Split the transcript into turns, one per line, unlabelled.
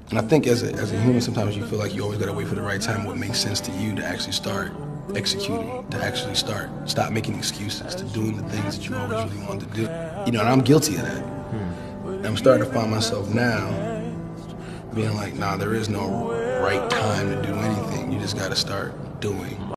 And I think as a human, sometimes you feel like you always got to wait for the right time, what makes sense to you to actually start executing, to actually stop making excuses, to doing the things that you always really wanted to do. You know, and I'm guilty of that. And I'm starting to find myself now being like, nah, there is no right time to do anything. You just got to start doing.